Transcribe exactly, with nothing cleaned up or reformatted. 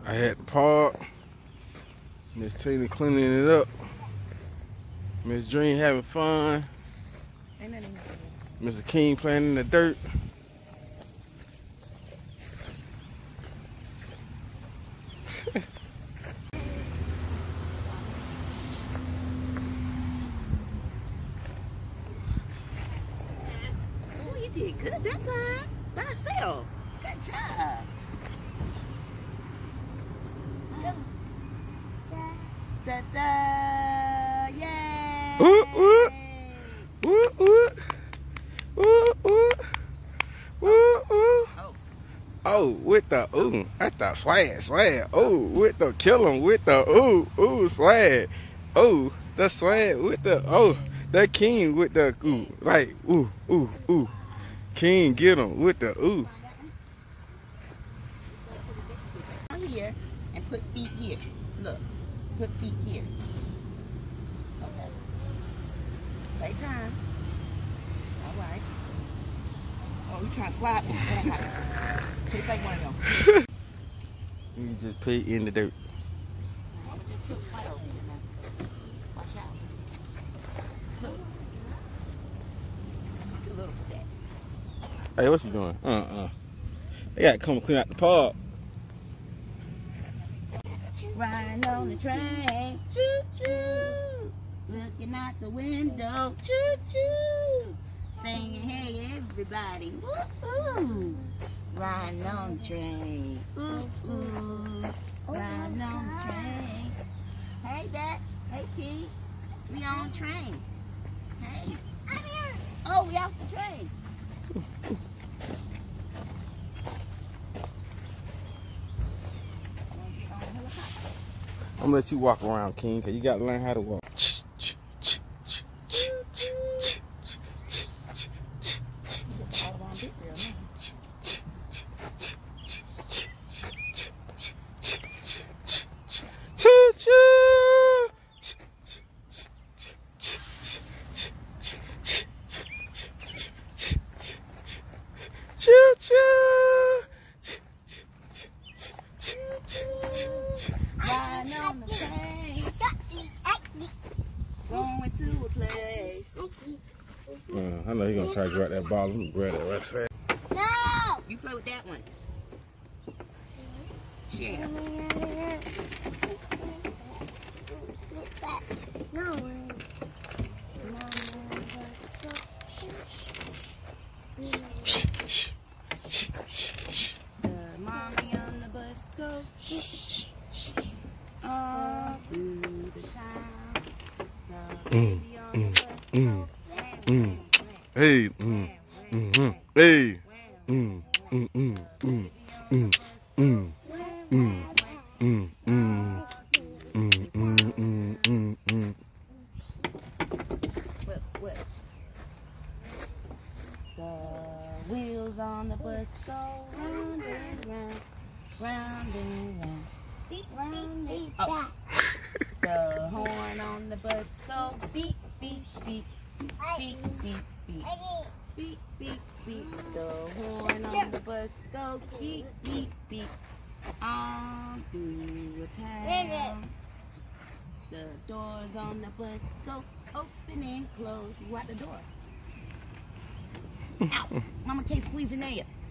I had the park. Miss Tina cleaning it up. Miss Dream having fun. Mister King playing in the dirt. Oh, you did good that time. By yourself. Good job. Da da, yay! Ooh, ooh, ooh, ooh, ooh, ooh, ooh, ooh. Oh, oh, with the ooh, that's the swag, swag. Oh, with the kill 'em with the ooh, ooh, swag. Oh, the swag with the oh, that King with the ooh, like ooh, ooh, ooh. King get 'em with the ooh. here and put feet here. Look, put feet here. Okay. Take time. All right. Oh, you trying to slide? Take like one of them. You just put it in the dirt. I'm gonna just put white over here now. Watch out. Look. Too little for that. Hey, what you doing? Uh-uh. They gotta come clean out the park. Riding on the train, choo-choo. Looking out the window, choo-choo. Singing, hey, everybody, woo-hoo. Riding on the train, ooh-ooh. Riding on the train. Hey, Dad. Hey, Key. We on the train. Hey. Oh, we off the train. I'm gonna let you walk around, King, cause you gotta learn how to walk. Riding on the train, going to a place. Uh, I know you're gonna try to grab that ball. I'm gonna grab that right fast. No! You play with that one. Share. No. The mommy on the bus go all through the town. The baby on the bus go. Mm. Hey, mm, mm, hey, mm, mm, mm, mm, mm, mm, mm, mm, mm, mm, mm, mm, mm, mm. What, what? The wheels on the bus go round and round, round and round, round and oh. The horn on the bus go beep, beep, beep, beep, beep, beep, beep, beep, beep. The horn on the bus go beep, beep, beep, on through a town. The doors on the bus go open and close. You out the door. Ow. Mama can't squeeze in there.